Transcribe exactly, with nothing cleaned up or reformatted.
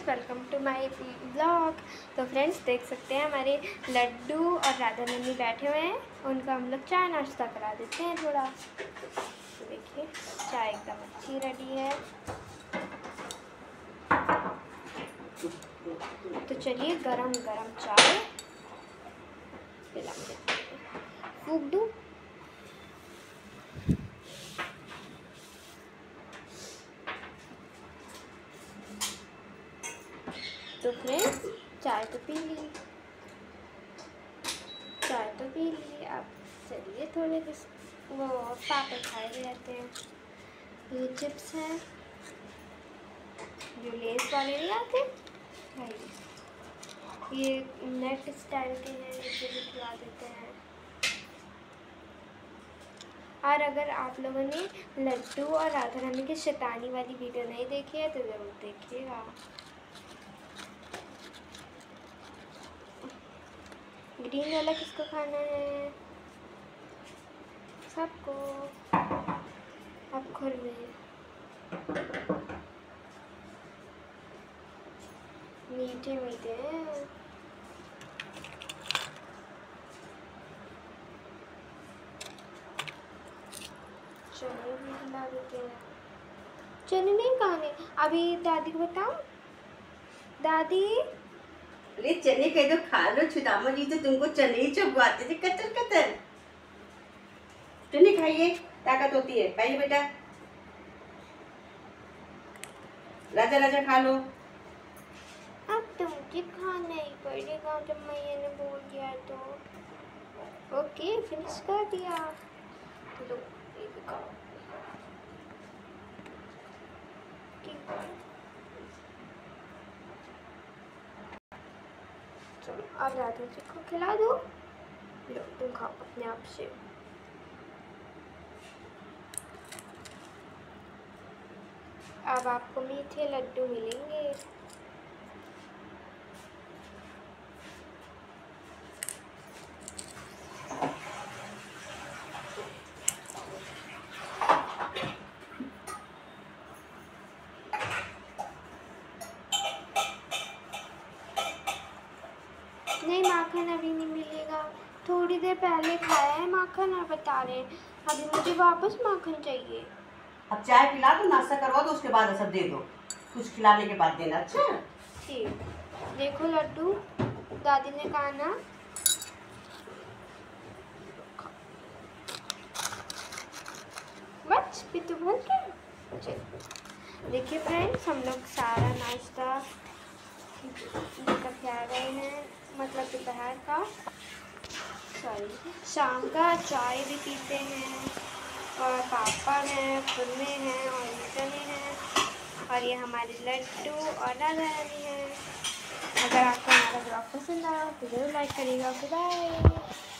Welcome to my blog. तो friends देख सकते हैं हमारे लड्डू और राधा नन्नी बैठे हुए हैं, उनका हम लोग चाय नाश्ता करा देते हैं थोड़ा। तो देखिए चाय एकदम अच्छी रेडी है। तो चलिए गरम गरम चाय पिला देते हैं। फूंक दूँ? तो फ्रेंड्स चाय तो पी ली चाय तो पी ली अब चलिए थोड़े वो पापड़ खाए रहते हैं। ये चिप्स हैं जो लेस वाले नहीं आते भाई, ये नेट स्टाइल के हैं, इसे भी खिला देते हैं। और अगर आप लोगों ने लड्डू और राधा रानी की शैतानी वाली वीडियो नहीं देखी है तो ज़रूर देखिएगा। ग्रीन वाला किसको खाना है? सबको। अब खुर में मीठे मीठे हैं। चने भी खिला देते हैं। चने नहीं खाने अभी, दादी को बताओ। दादी अरे चने कह दो खा लो, छुदामा जी तो तुमको चने ही चबवाते थे कतर कतर। चने खाइए, ताकत होती है। खाइए बेटा, राजा राजा खा लो। अब तो मुझे खाना ही पड़ेगा जब मैया ने बोल दिया तो। ओके फिनिश कर दिया। लो ये भी खाओ। चलो अब राधा जी को खिला दो। लो तुम खाओ अपने आप से। अब आपको मीठे लड्डू मिलेंगे। नहीं माखन अभी नहीं मिलेगा, थोड़ी देर पहले खाया है माखन और बता रहे हैं अभी मुझे वापस माखन चाहिए। अब चाय पिला दो, नाश्ता करवा दो, उसके बाद सब दे दो। कुछ खिलाने के बाद देना। अच्छा ठीक। देखो लड्डू दादी ने कहा ना। बच पितू भर के। देखिए फ्रेंड्स हम लोग सारा नाश्ता खा रहे हैं, मतलब दोपहर का सॉरी शाम का चाय भी पीते हैं और पापड़ हैं, फुलने हैं और चने हैं और ये हमारे लड्डू और राधा रानी हैं। अगर आपको हमारा ब्लॉग पसंद आया तो ज़रूर लाइक करिएगा। बाय।